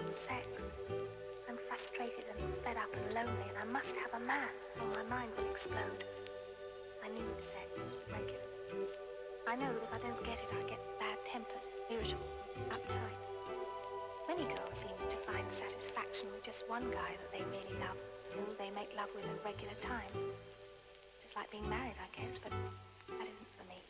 want sex. I'm frustrated and fed up and lonely, and I must have a man, or my mind will explode. I need sex regularly. I know that if I don't get it, I get bad-tempered, irritable, uptight. Many girls seem to find satisfaction with just one guy that they really love, who they make love with at regular times. Just like being married, I guess, but that isn't for me.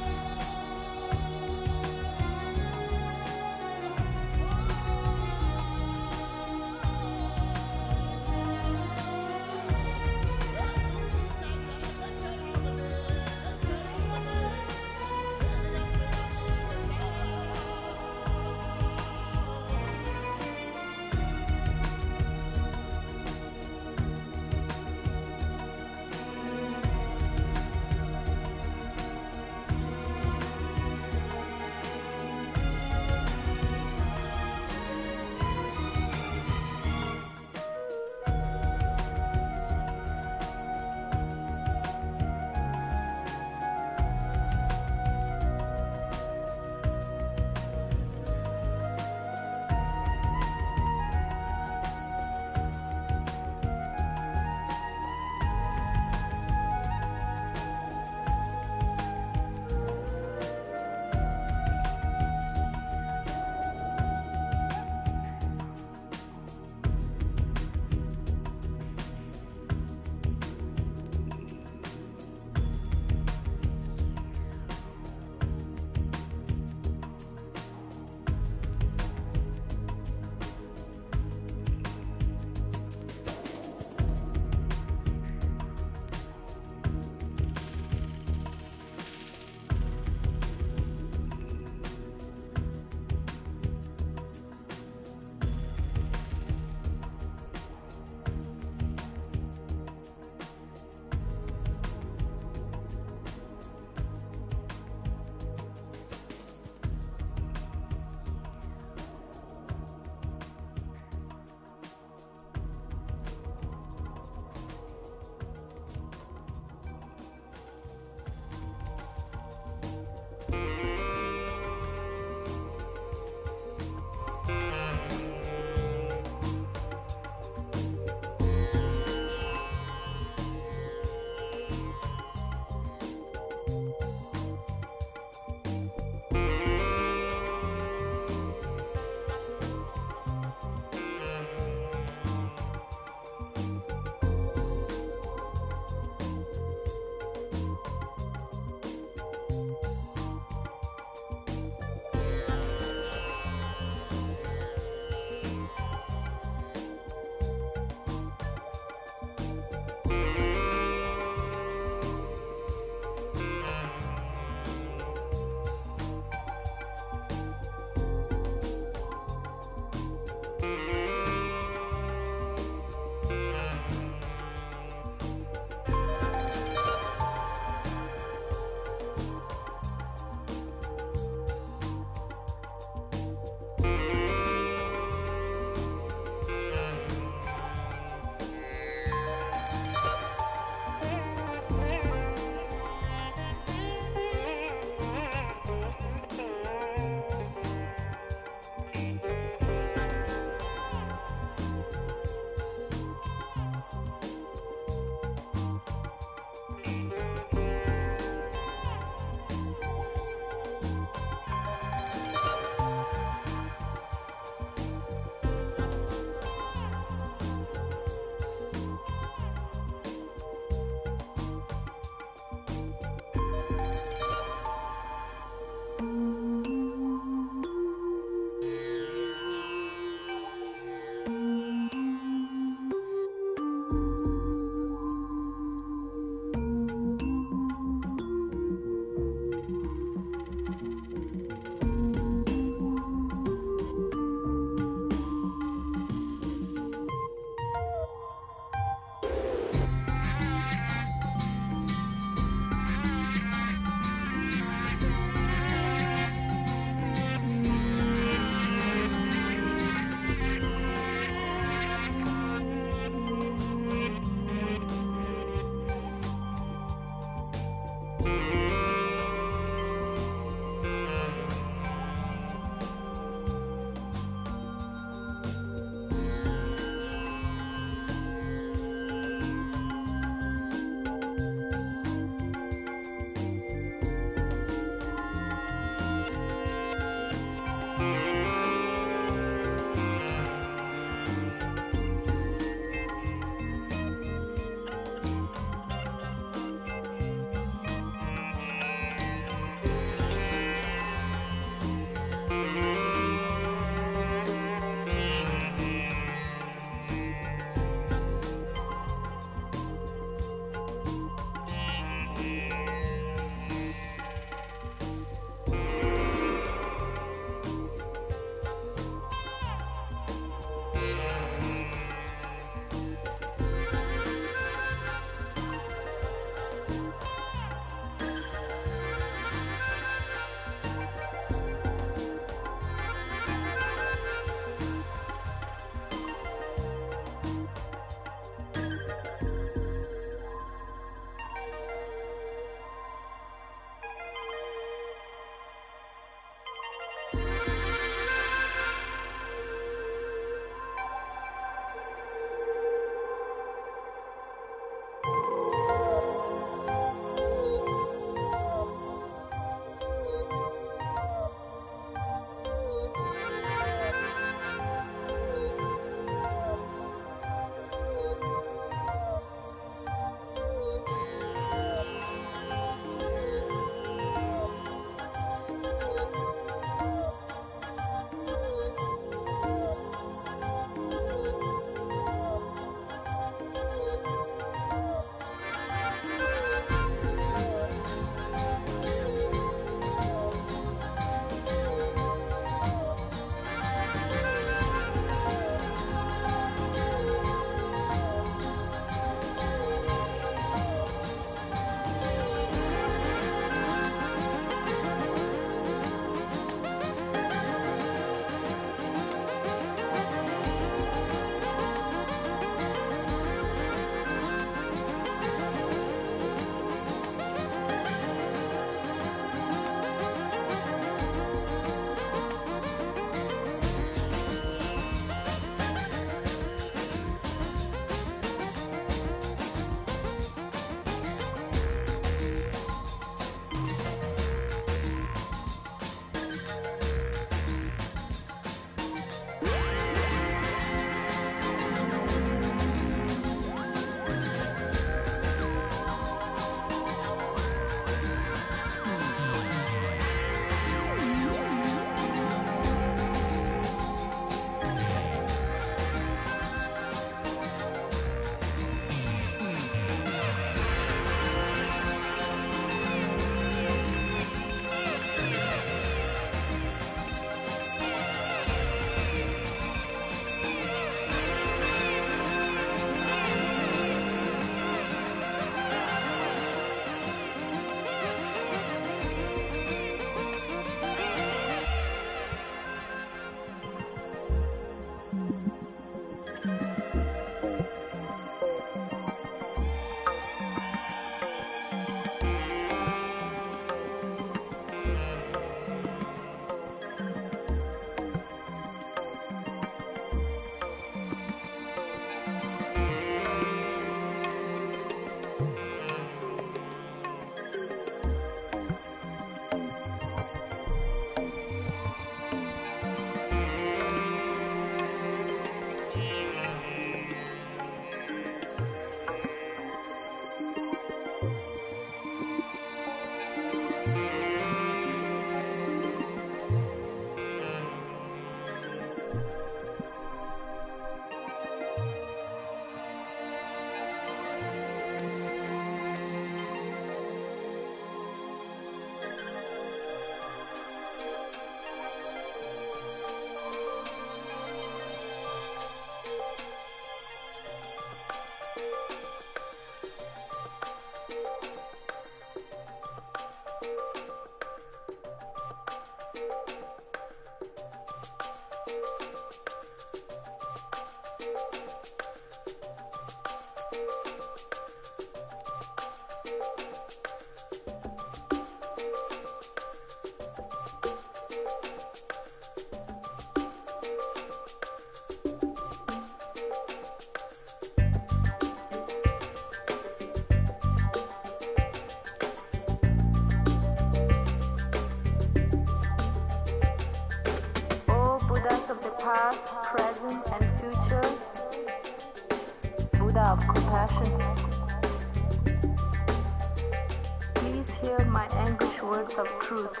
my anguish words of truth.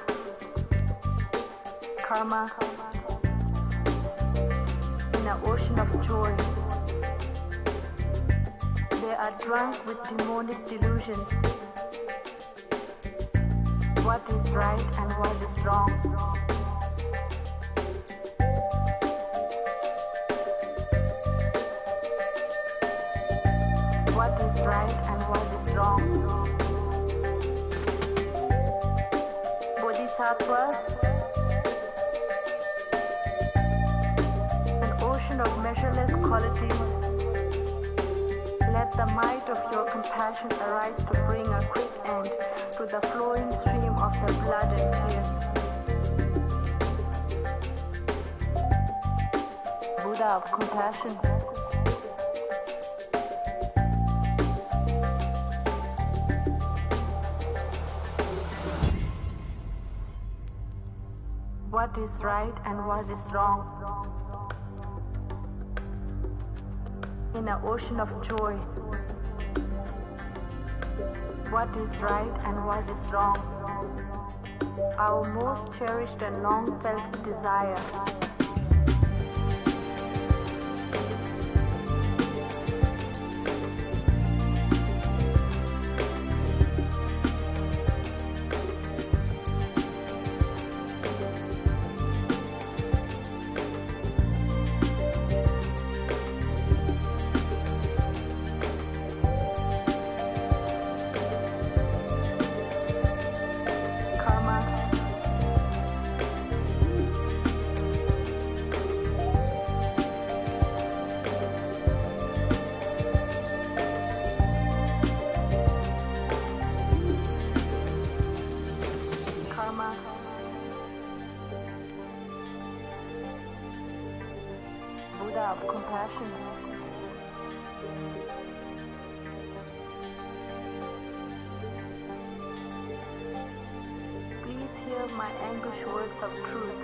Karma, in an ocean of joy, they are drunk with demonic delusions. What is right and what is wrong? What is right and what is wrong? Bodhisattvas, an ocean of measureless qualities, let the might of your compassion arise to bring a quick end to the flowing stream of the blood and tears. Buddha of compassion. What is right and what is wrong? In an ocean of joy, what is right and what is wrong? Our most cherished and long felt desire. Buddha of compassion. Please hear my anguish words of truth.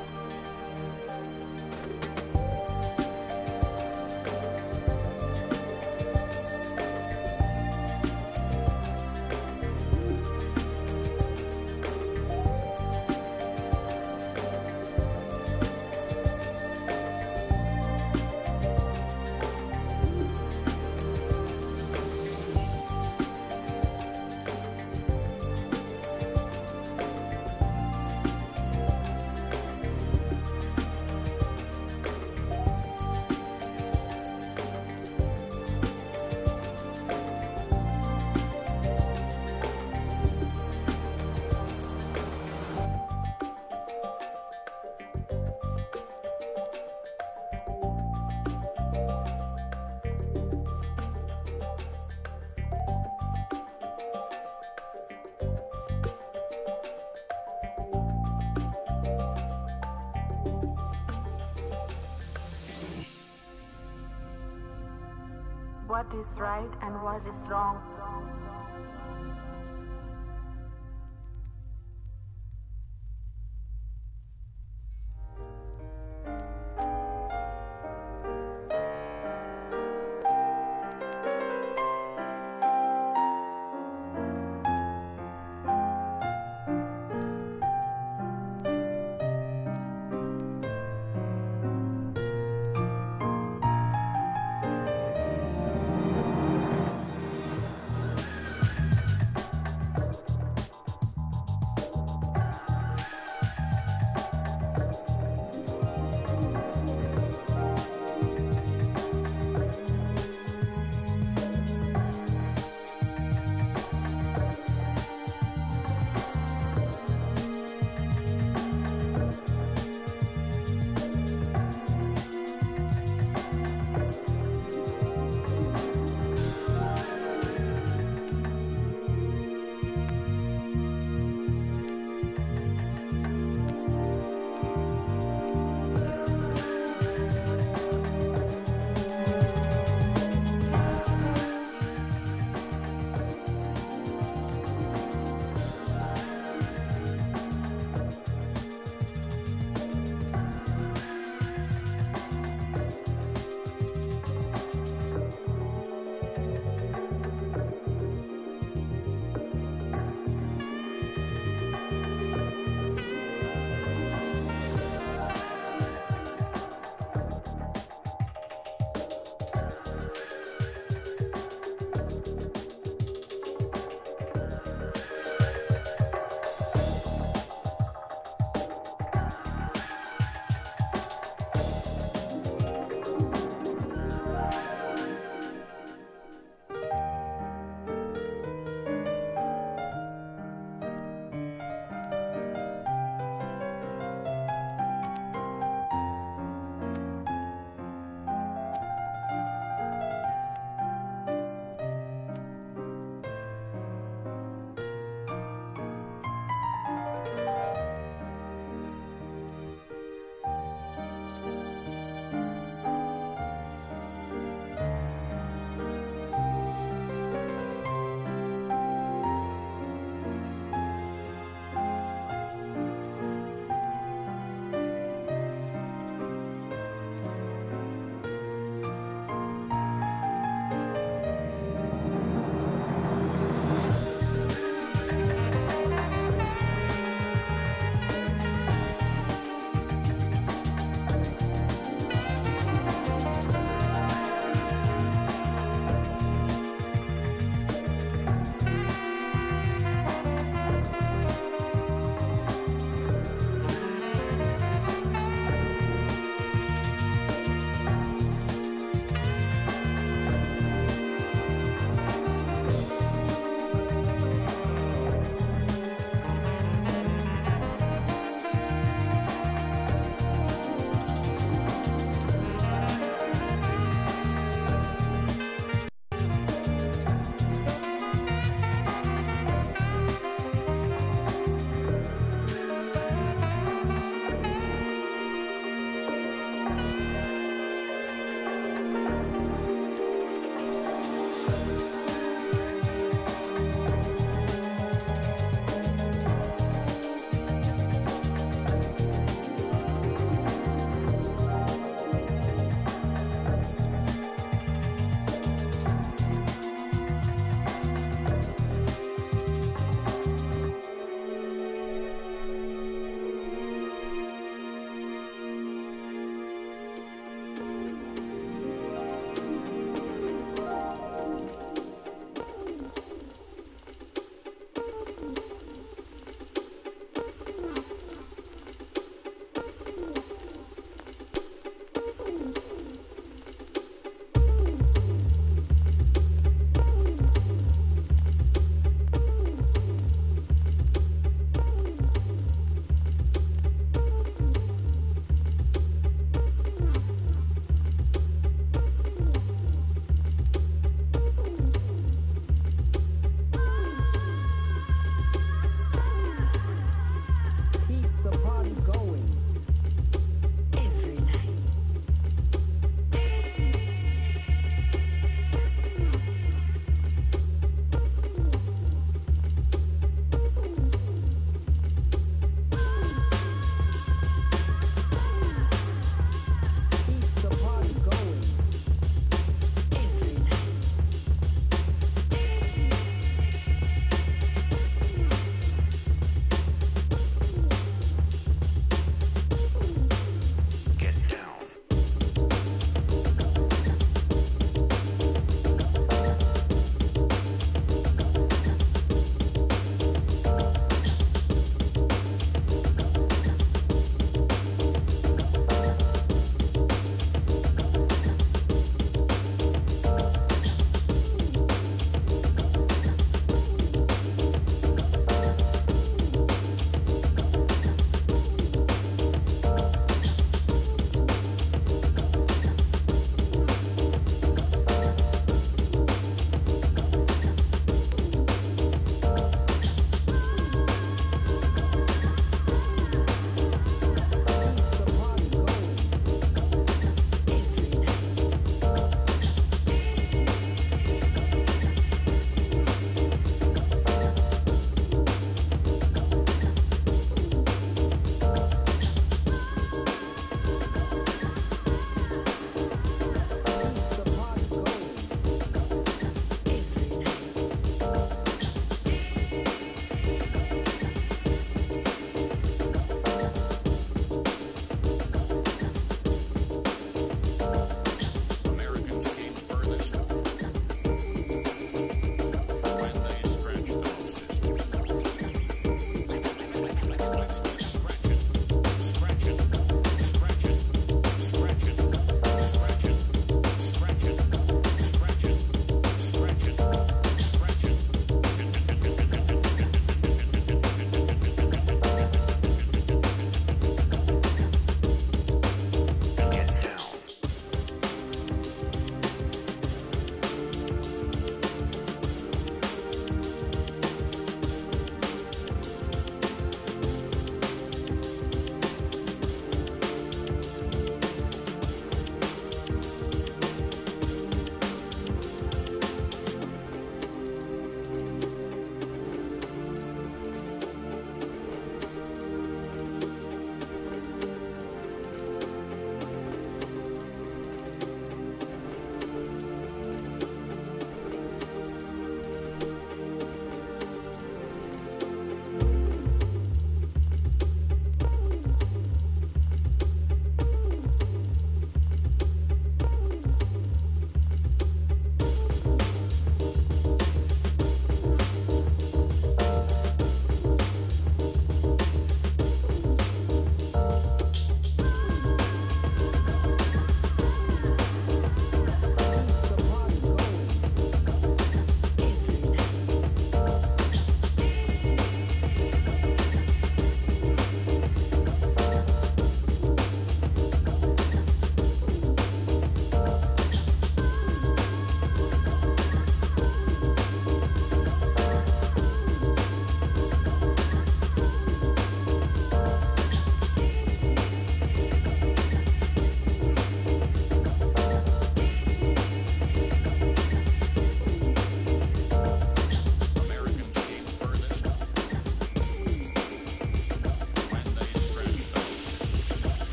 What is right and what is wrong?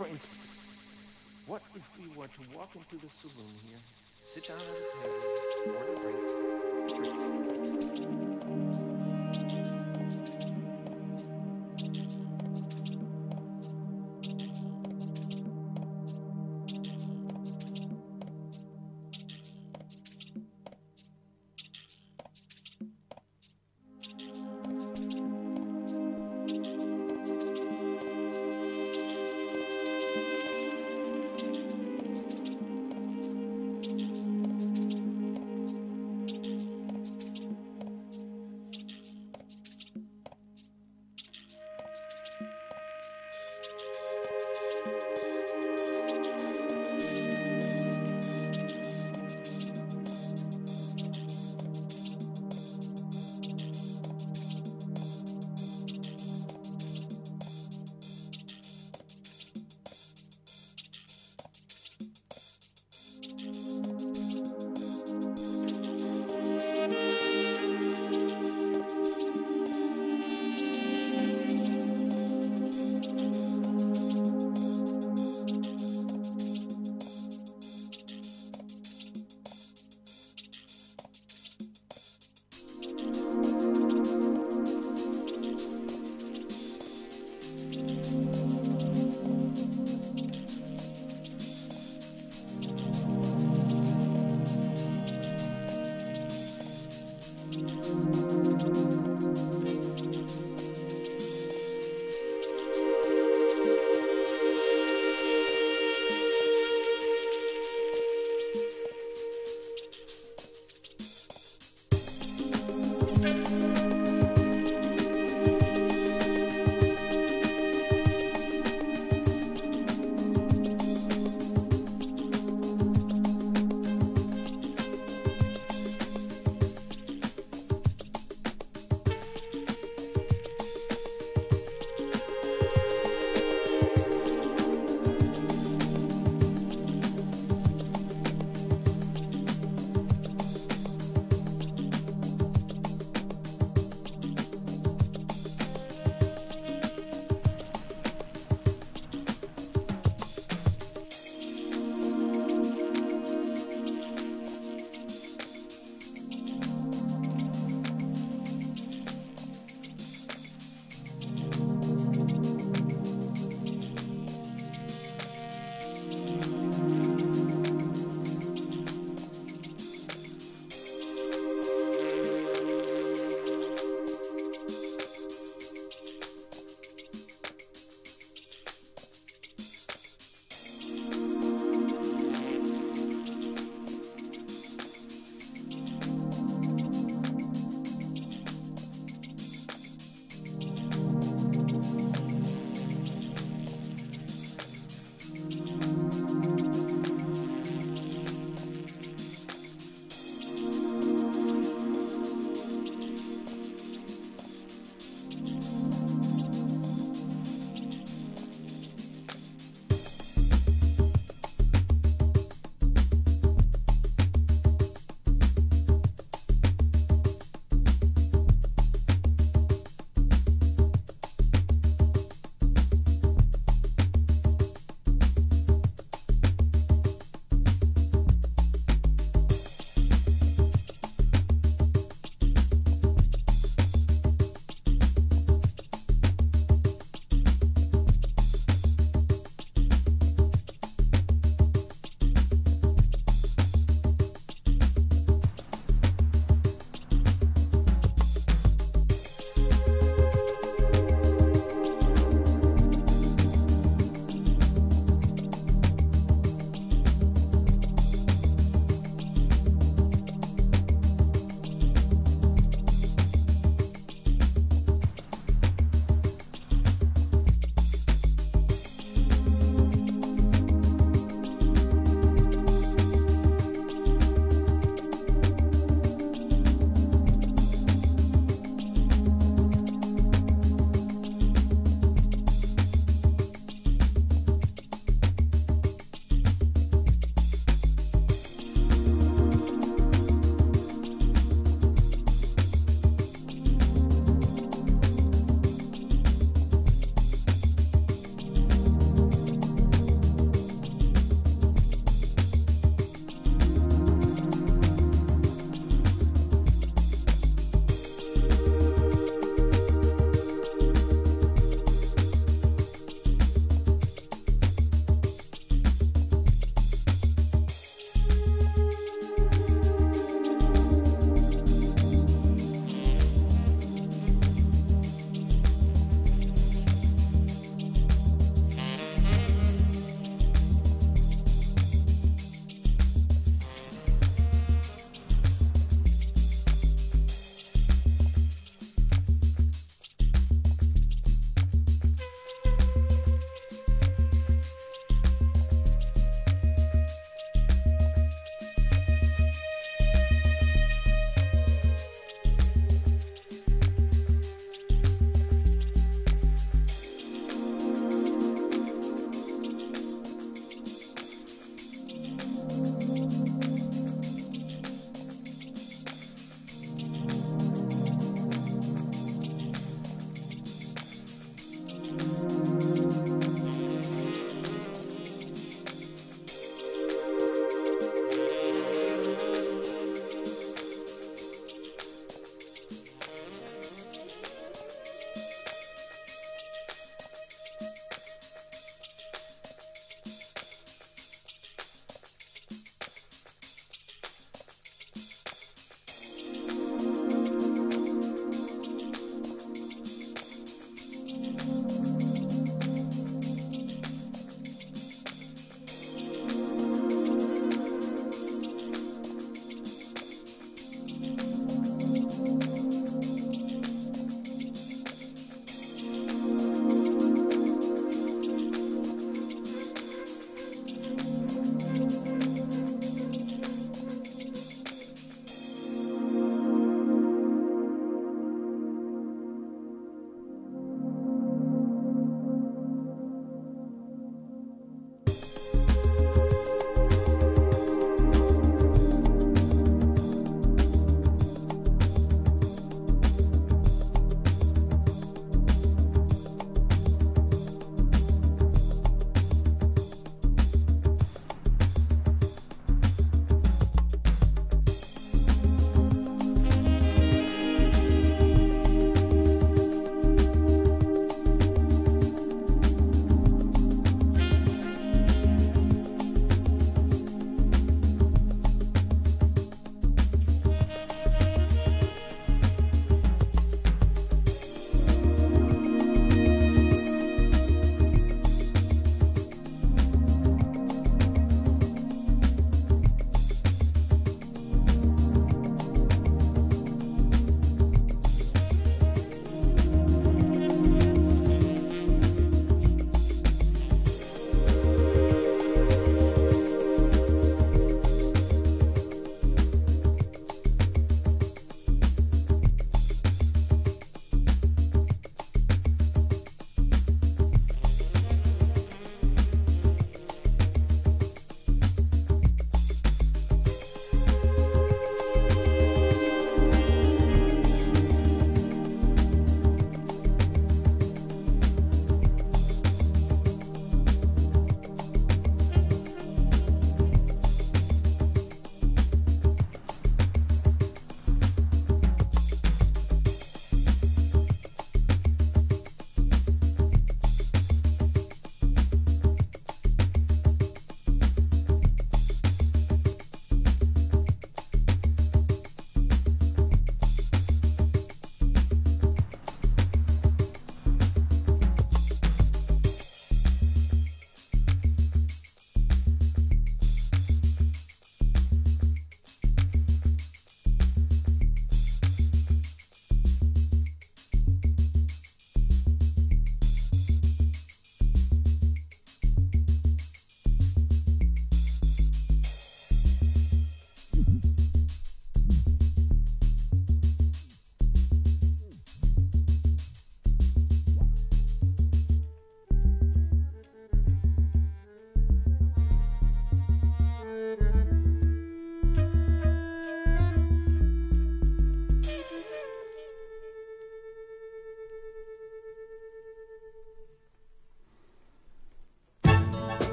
For instance, what if we were to walk into the saloon here, sit down at a table, order drinks, drink?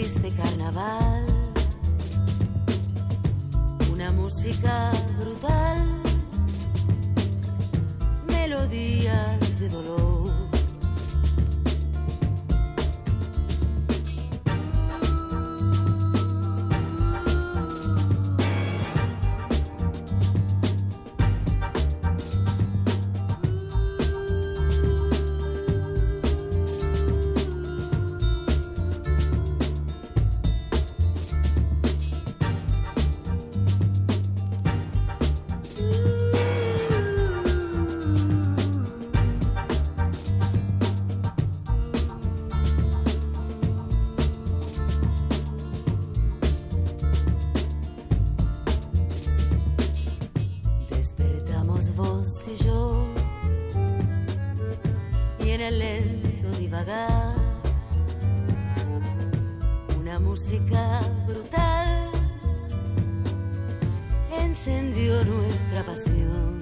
este carnaval, una música brutal, melodías de dolor. Una música brutal encendió nuestra pasión.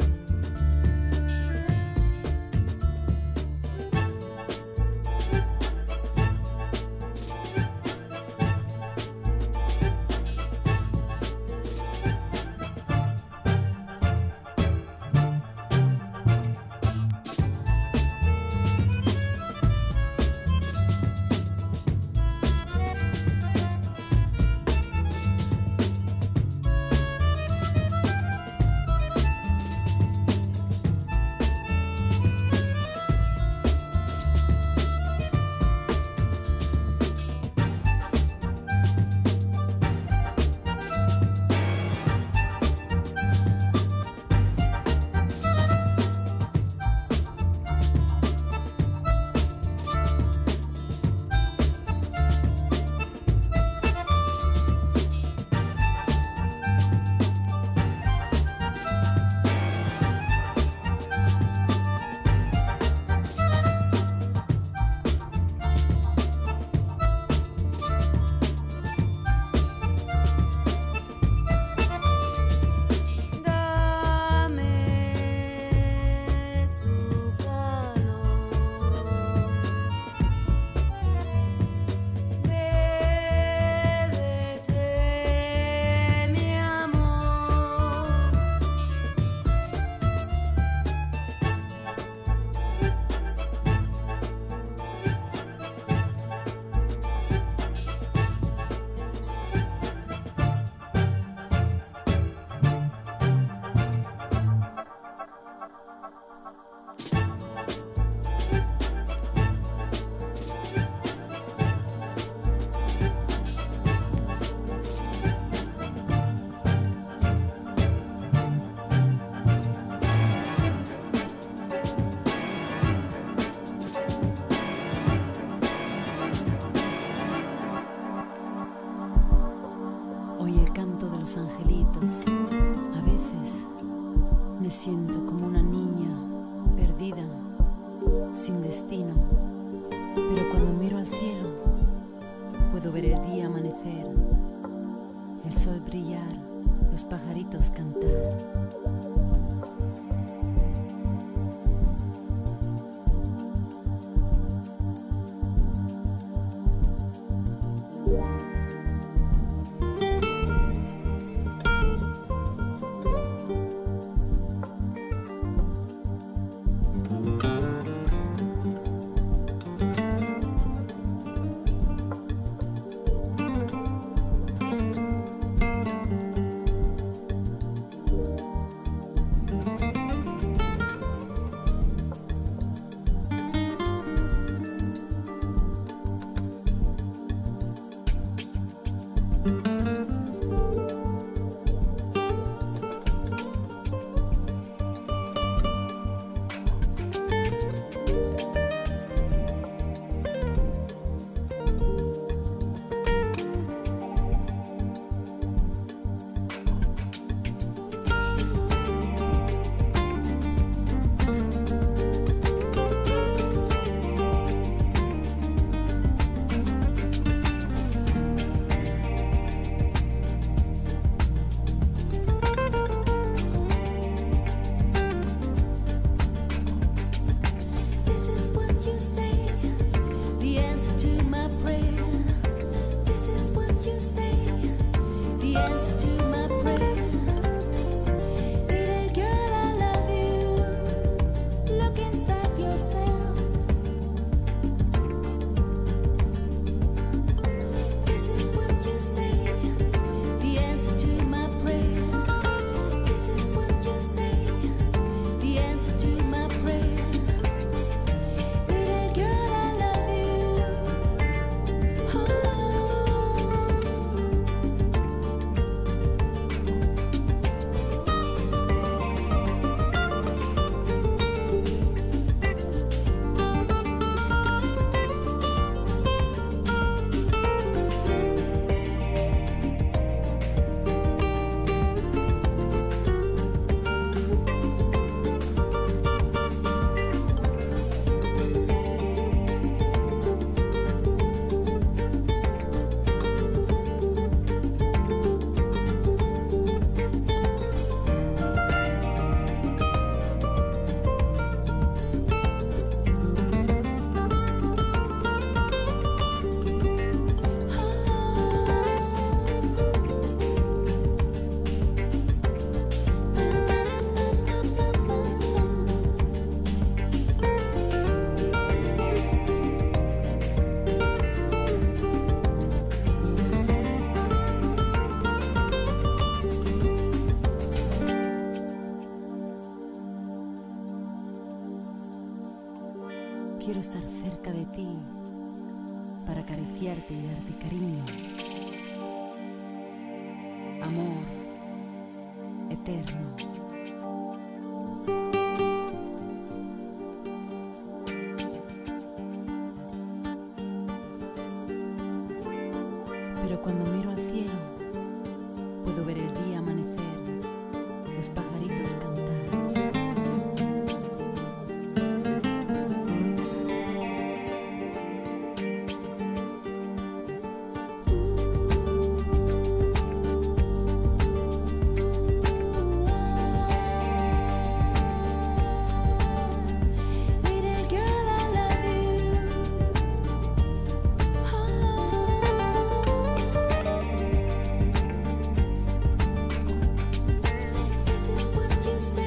Angelitos, a veces me siento como una niña perdida, sin destino, pero cuando miro al cielo puedo ver el día amanecer, el sol brillar, los pajaritos cantar. Quiero estar cerca de ti para acariciarte y darte cariño. Amor eterno. Pero cuando miro al cielo, puedo ver el día amanecer, los pajaritos cantar. This is what you say.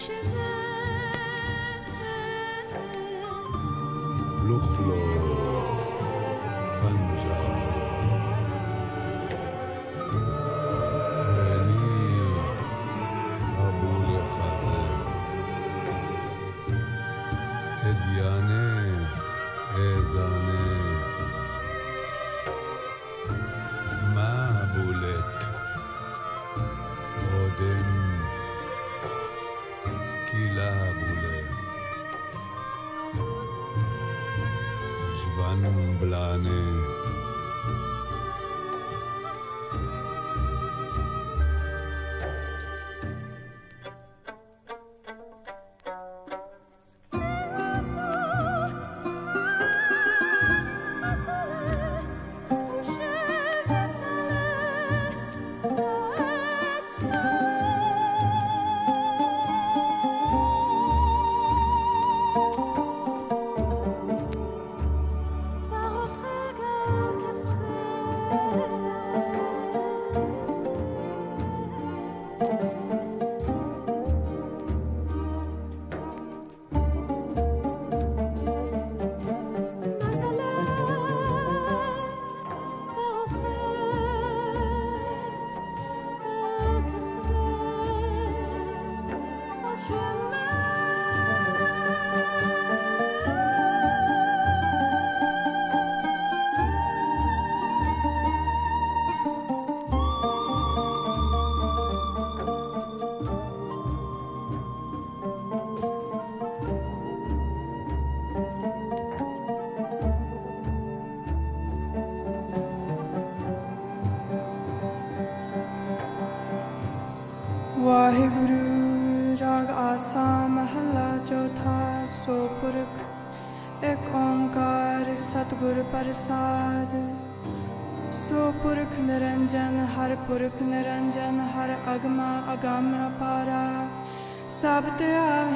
لخلو پنجاب هنی ابول خزر هدیانه ایزانه معبولت اودن کیلا بوله جوان بلانه Waheguru ਰਾਗ ਆਸਾ ਮਹੱਲਾ ਚੌਥਾ ਸੋ ਪੁਰਖ ਇੱਕ ਓੰਕਾਰ ਸਤਿਗੁਰ ਪ੍ਰਸਾਦ ਸੋ ਪੁਰਖ ਨਿਰੰਜਨ ਹਰ ਪੁਰਖ ਨਿਰੰਜਨ ਹਰ ਅਗਮਾ ਅਗੰਮ ਅਪਾਰਾ ਸਭ ਤੇ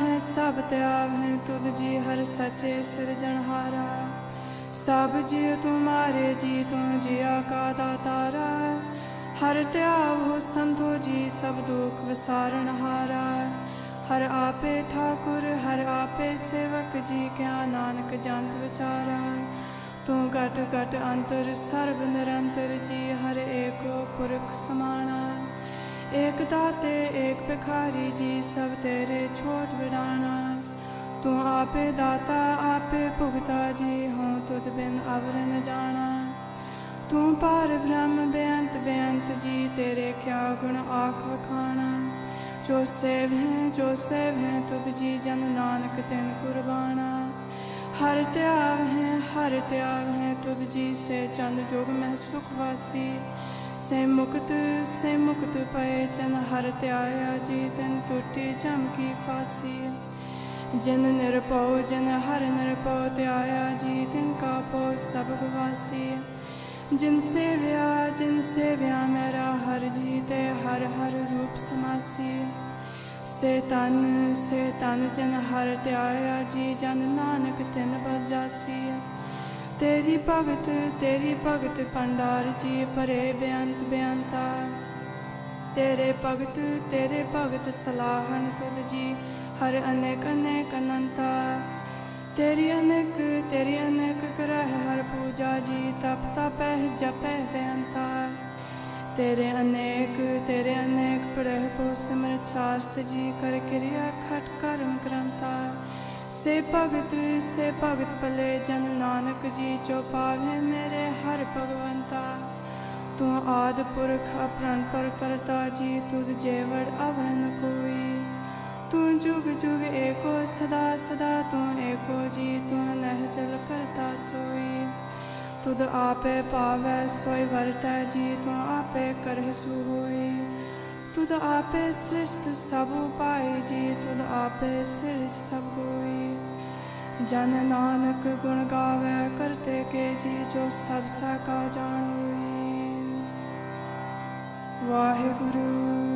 ਆਵ ਹੈ ਤੁਧ ਜੀ ਹਰ ਸੱਚੇ ਸਿਰਜਣਹਾਰਾ ਸਭ ਜੀ ਤੁਮਾਰੇ ਜੀ ਤੂੰ ਜੀਆ ਕਾ ਦਾਤਾਰਾ हर त्याव हो संतो जी सब दुख विसारण हारा हर आपे ठाकुर हर आपे सेवक जी क्या नानक जंत विचारा तू घट घट अंतर सर्व निरंतर जी हर एको पुरख समाना एक दाते एक भिखारी जी सब तेरे छोट विडाना तू आपे दाता आपे भुगता जी हों तुद बिन अवर न जाना तू पार ब्रह्म बेअंत जी तेरे क्या गुण आख वखाना जो सेव है तुद जी जन नानक तिन कुर्बाना हर त्याव है तुद जी से चंद जुग में सुखवासी से मुक्त पए जन हर त्याया जी तिन टूटी जम की फांसी जिन निरपौ जिन हर निरपौ त्याया जी तिन का पौ सब गवासी जिन सेव्या मेरा हर जीते हर हर रूप समासी से तन जन हर त्याया जी जन नानक तिन बल जासी तेरी भगत भंडार जी परे बेअंता तेरे भगत सलाहन तुद जी हर अनेक अनंता तेरी अनेक करह हर पूजा जी तप तपह जपह बेअंता तेरे अनेक पढ़ह को सिमरत शास्त्र जी कर क्रिया खट कर्म ग्रंथा से भगत भले जन नानक जी जो पावे मेरे हर भगवंता तू आद पुरख अपरन पर करता जी तुद जेवड़ अवन कोई तू जुग जुग एको सदा तू एको जी तू नहचल करता सोई तुद आपे पावै सोई वरतै जी तू आपे करह सु होई तुद आपे सृष्ट सब उपाय जी तुद आपे सिरज सब होई जन नानक गुण गावै करते के जी जो सब सका जानोई वाहिगुरु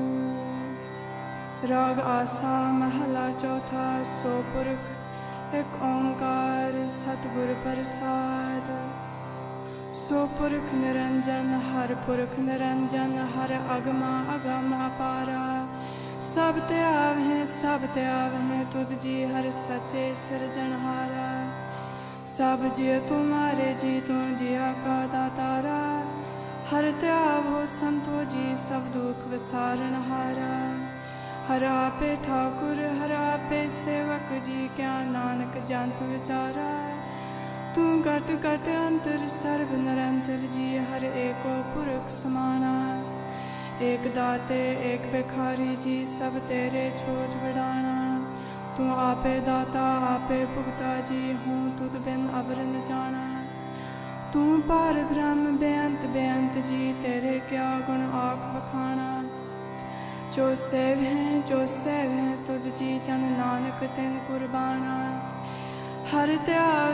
राग आसा महला चौथा सो पुरख एक ओंकार सतगुर प्रसाद सो पुरख निरंजन हर अगमा अगम अपारा सब ते आवहें तुद जी हर सचे सिरजनहारा सब जिय तुम्हारे जी तू जिया का दातारा हर ते आवो संतो जी सब दुख विसारणहारा हर आपे ठाकुर हर आपे सेवक जी क्या नानक जंत विचारा तू घट घट अंतर सर्व निरंतर जी हर एको पुरख समाना एक दाते एक भिखारी जी सब तेरे छोज वडाना तू आपे दाता आपे भुगता जी हूँ तुद बिन अबर न जाना तू पार ब्रह्म बेअंत जी तेरे क्या गुण आख बखाना जो सेव हैं तुद जी जन नानक तिन कुर्बाना हर त्याव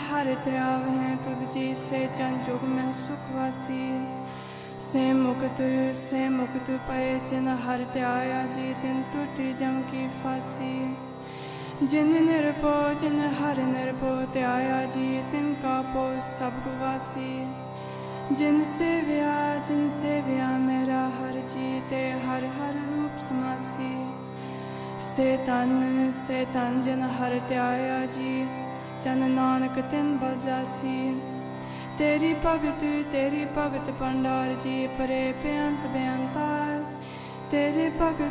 हैं तुद जी से जन जुग में सुखवासी से मुक्त पए जिन हर त्याया जी तिन टूटी जम की फांसी जिन हर निरपो त्याया जी तिन का पोस सब गुवासी जिन से व्या मेरा हर जीते हर हर रूप समासी से तन जिन हर त्याया जी जन नानक तिन बल जासी तेरी भगत पंडार जी परे बेअंतार तेरे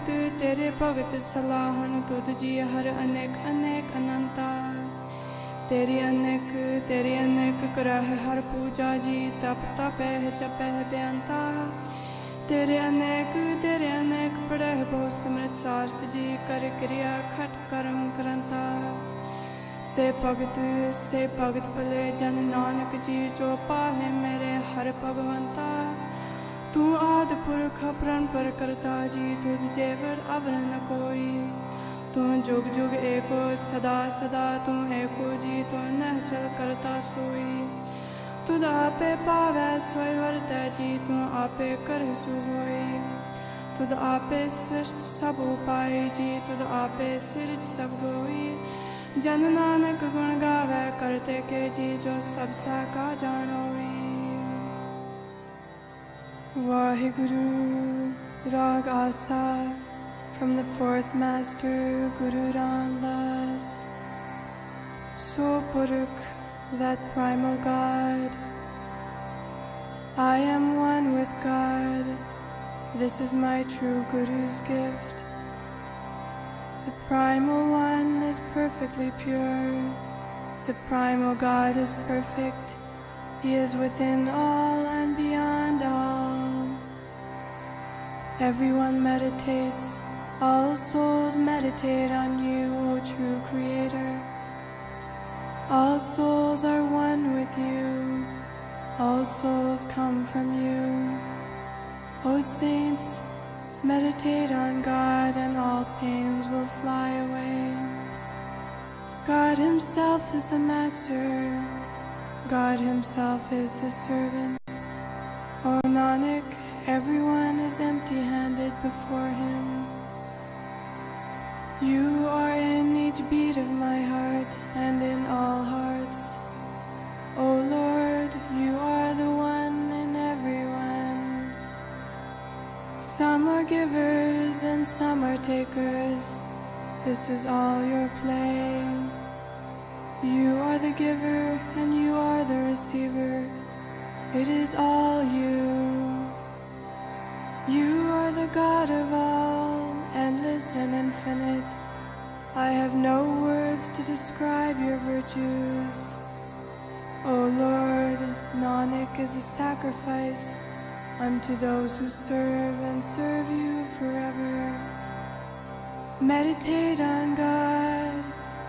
भगत सलाहन तुद जी हर अनेक अनंतार तेरी अनेक करह हर पूजा जी तप जपह बेअंता तेरे अनेक पढ़ह बहु समृत शास्त्र जी कर क्रिया खट कर्म करंता से भगत भले जन नानक जी जो पाहे मेरे हर भगवंता तू आद पुरख प्रण पर करता जी तुझ जेवर अवर न कोई तू जुग जुग एको सदा तू एको जी तू नह चल करता सोई तुद आपे पावै सोई वर्तै जी तू आपे कर सुहोई तुद आपे सृष्ट सब उपाय जी तुद आपे सिरज सब गोई जन नानक गुण गावै करते के जी जो सब सा का जानोई वाहिगुरु राग आसा from the fourth master Guru Ram Das. So Purukh, that primal God, I am one with God. This is my true Guru's gift. The primal one is perfectly pure. The primal God is perfect. He is within all and beyond all. Everyone meditates. All souls meditate on you, O true Creator. All souls are one with you. All souls come from you. O saints, meditate on God and all pains will fly away. God Himself is the Master. God Himself is the servant. O Nanak, everyone is empty-handed before Him. You are in each beat of my heart and in all hearts. O Lord, you are the one in everyone. Some are givers and some are takers. This is all your play. You are the giver and you are the receiver. It is all you. You are the God of all, endless and infinite. I have no words to describe your virtues. O Lord, Nanak is a sacrifice unto those who serve and serve you forever. Meditate on God,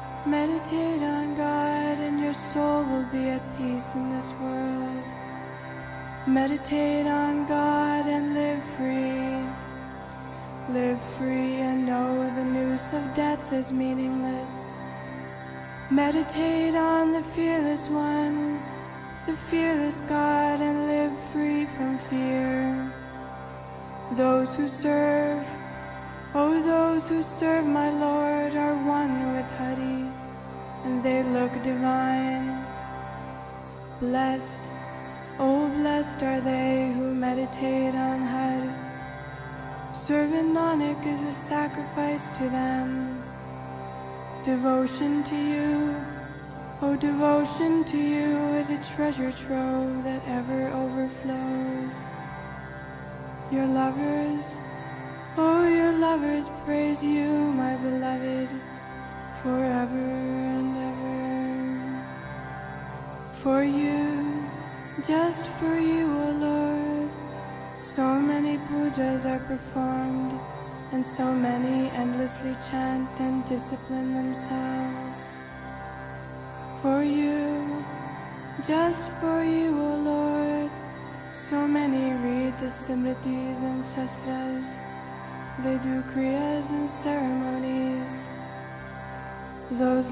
and your soul will be at peace in this world. Meditate on God and live free. Live free and know the noose of death is meaningless. Meditate on the fearless one, the fearless God, and live free from fear. Those who serve, those who serve my Lord are one with Hari, and they look divine. Blessed, blessed are they who meditate on Hari. Serving Nanak is a sacrifice to them. Devotion to you, oh devotion to you is a treasure trove that ever overflows. Your lovers, oh your lovers praise you, my beloved, forever and ever. For you, just for you, O Lord, so many pujas are performed, and so many endlessly chant and discipline themselves. For you, just for you, O Lord, so many read the Simritis and Shastras, they do kriyas and ceremonies. Those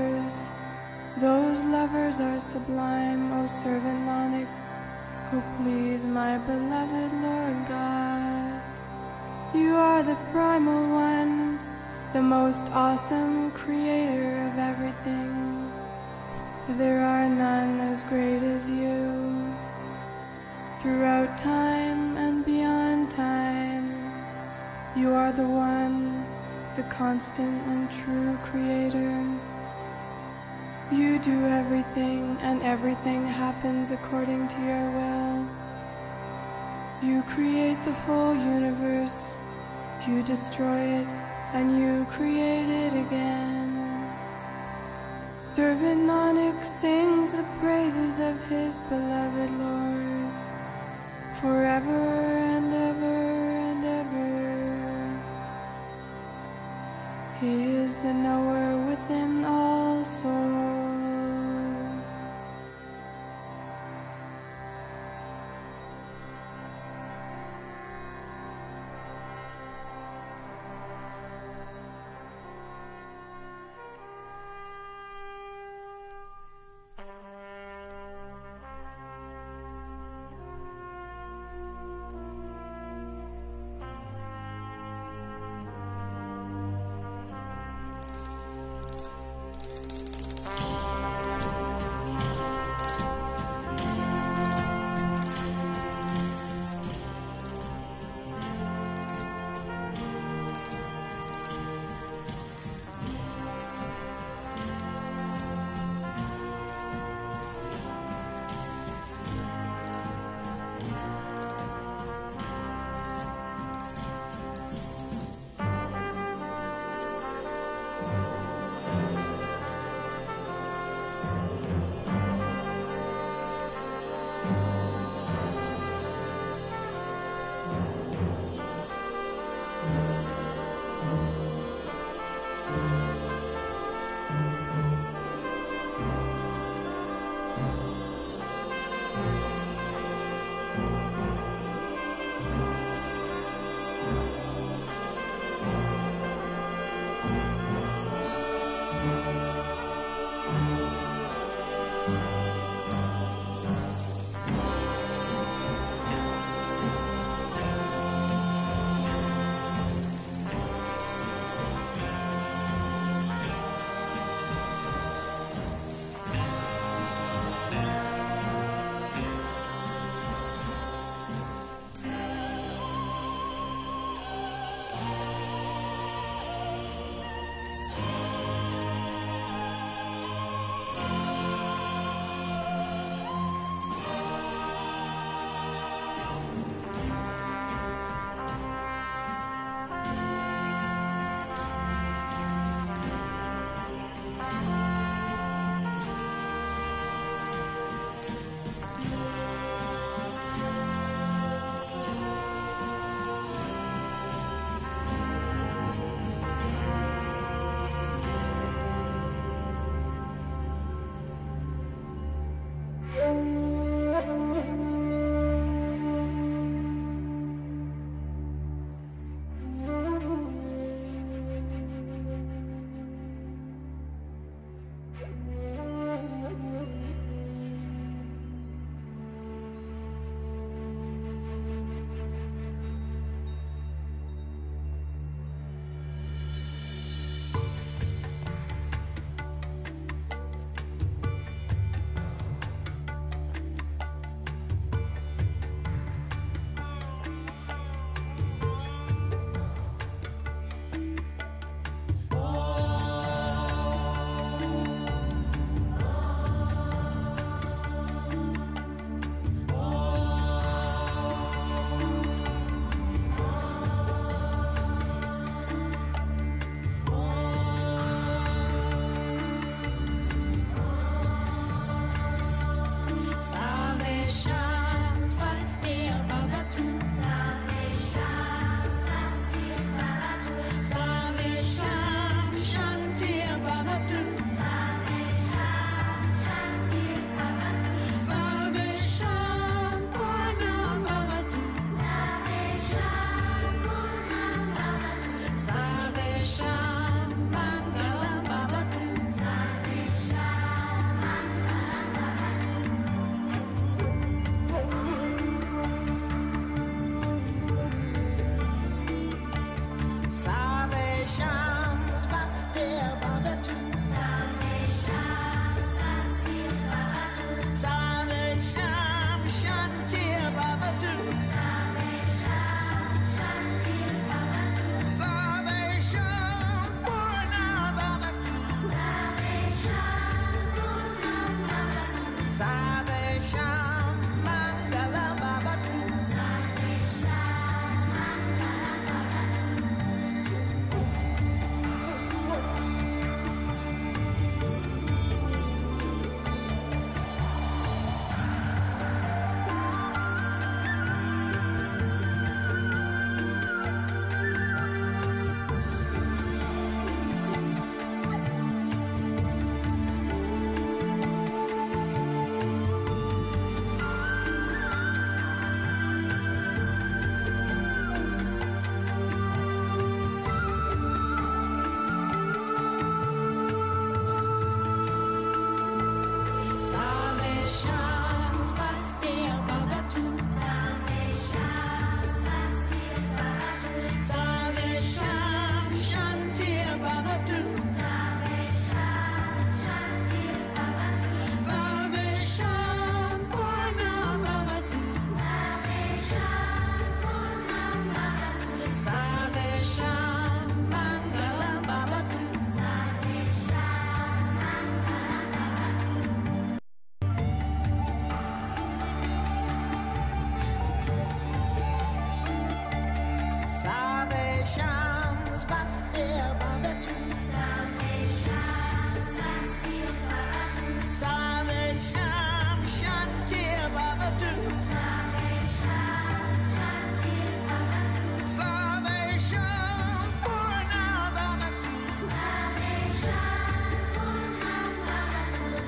lovers are sublime, O servant Nanak, who please my beloved Lord God. You are the primal one, the most awesome creator of everything. There are none as great as you. Throughout time and beyond time, you are the one, the constant and true creator. You do everything, and everything happens according to your will. You create the whole universe, you destroy it, and you create it again. Servant Nanak sings the praises of his beloved Lord, forever and ever and ever. He is the knower within all souls.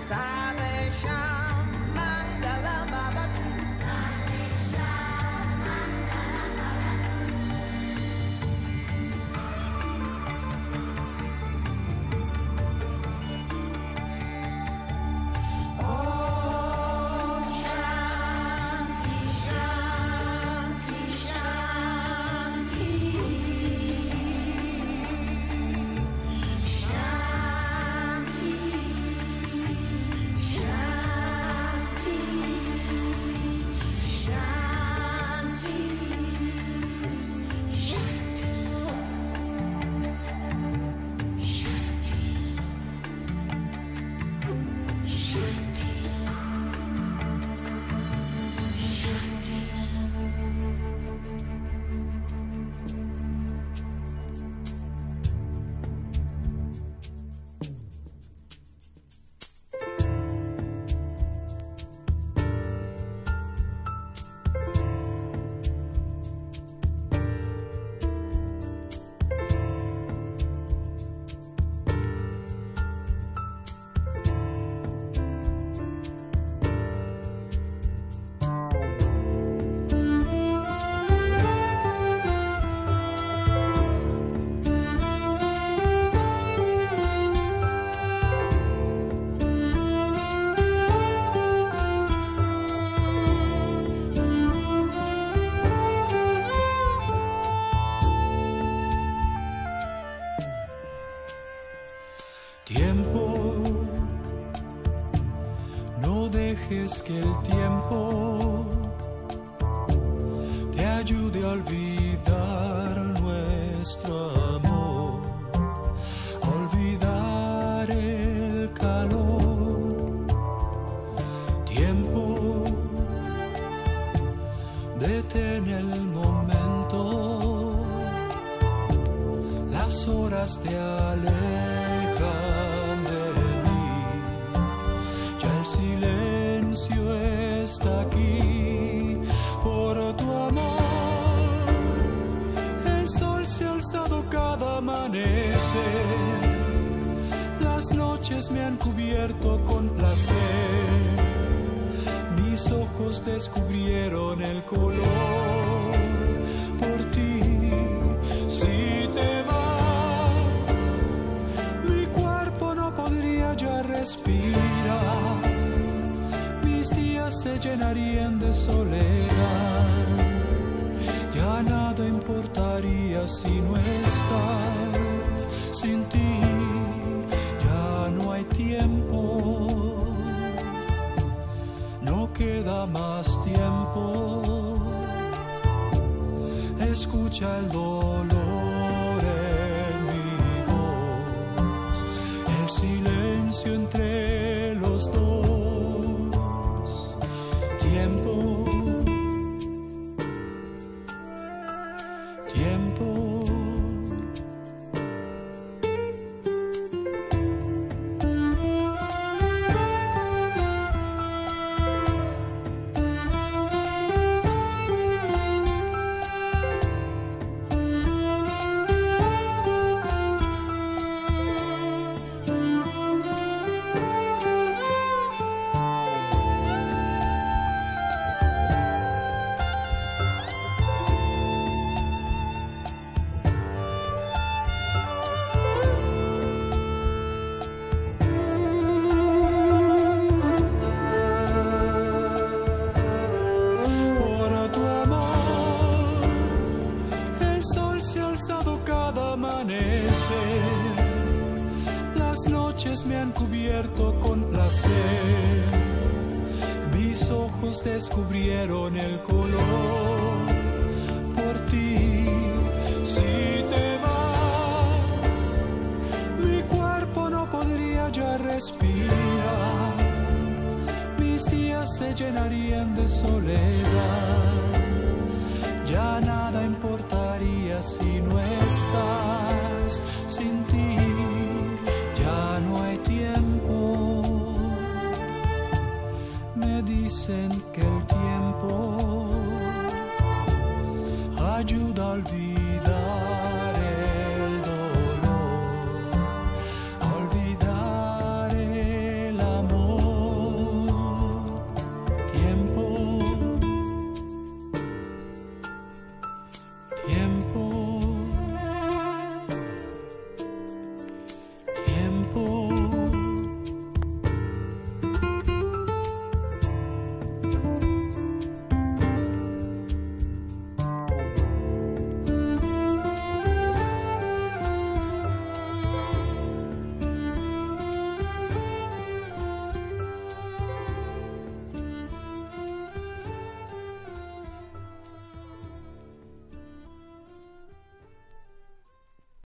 dejes que el tiempo te ayude a olvidar nuestro amor, a olvidar el calor. Tiempo, detén el momento, las horas te alejan de mí, ya el silencio está aquí por tu amor. El sol se ha alzado cada amanecer, las noches me han cubierto con placer, mis ojos descubrieron el color por ti. Si te vas, mi cuerpo no podría ya respirar, mis días se llenarían de soledad, ya nada importaría si no estás. Sin ti ya no hay tiempo, no queda más tiempo. Escucha el dolor en mi voz, el silencio entre los dos. Tiempo, tiempo. Cada amanecer, las noches me han cubierto con placer, mis ojos descubrieron el color por ti. Si te vas, mi cuerpo no podría ya respirar, mis días se llenarían de soledad, ya nada importaría si no estás.